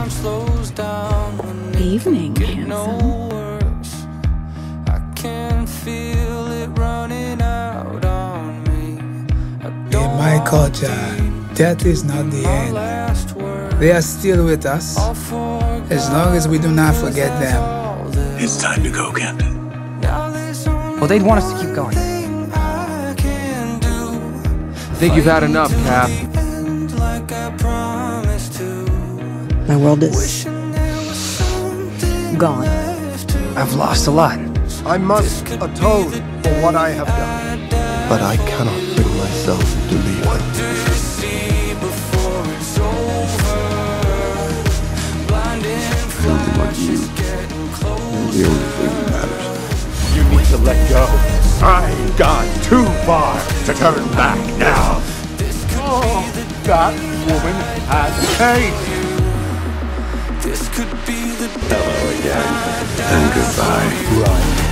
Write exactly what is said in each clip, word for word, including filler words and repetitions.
time slows down when it Evening, get no handsome. worse. I can feel it running out on me. I don't In my want culture, death is not the my end. last word. They are still with us, I'll forget as long as we do not forget them. all this. It's time to go, Kent. Now there's only Well, they'd want us to keep going. thing I can do. I think you've had enough, Cap. End like I promised to. My world is Wishing there was something gone. left to I've lost a lot. I must atone for what I have done. But I cannot bring myself to leave her. do you see before it's over? Blinding flashes getting closer. The only thing that matters. You need to let go. I've gone too far to turn back now. Oh, that woman has changed. This could be the Hello again, and goodbye. Right.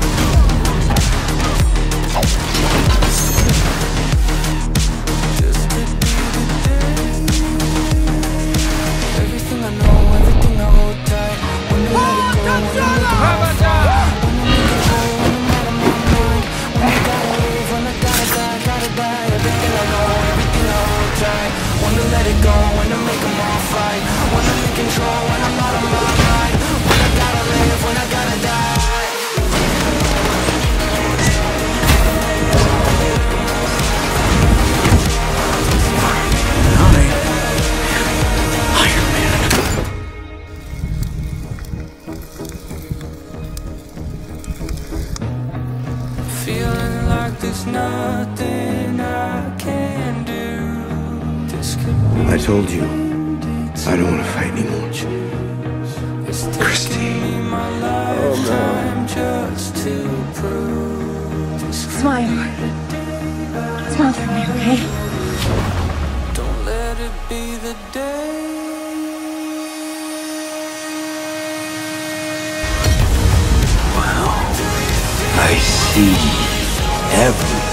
everything I know, everything I hold tight. When you let it go, when you make it all right. When you make it go, when I'm out of my mind. When I gotta live, when I gotta die, gotta die. Everything I know, everything I hold tight. When to let it go, when to make them all fight. When I'm in control, when I'm out of my mind. When I gotta live, when I gotta die. Feeling like there's nothing I can do. This could be I told you, I don't want to fight anymore. It's Christy. taken me my lifetime just to prove this could Smile. Smile for me, okay? Don't let it be the day. I see everything.